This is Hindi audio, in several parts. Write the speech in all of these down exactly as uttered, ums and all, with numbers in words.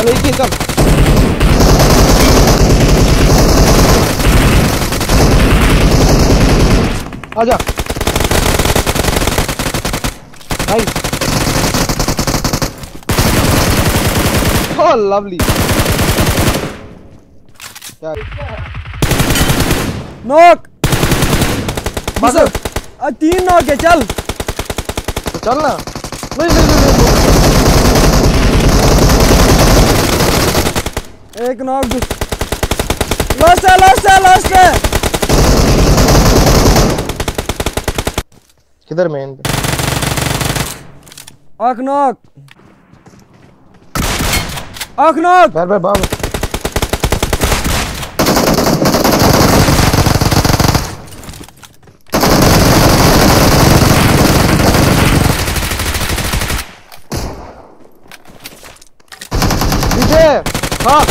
चल एक ही चल आजा नाइस ओह लवली क्या नॉक बस आज तीन नॉक है चल तो चल ना नहीं नहीं नहीं, नहीं। एक नॉक लास्ट है लास्ट है लास्ट है किधर मेन पे आख नॉक आख नॉक बैर बैर बाबू पीछे हाँ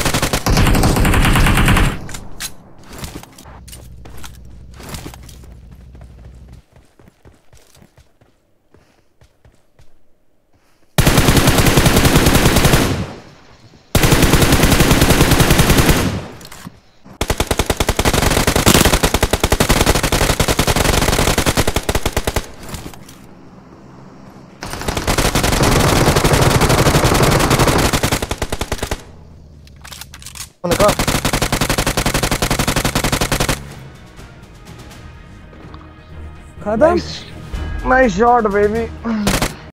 खत्म नाइस शॉट बेबी।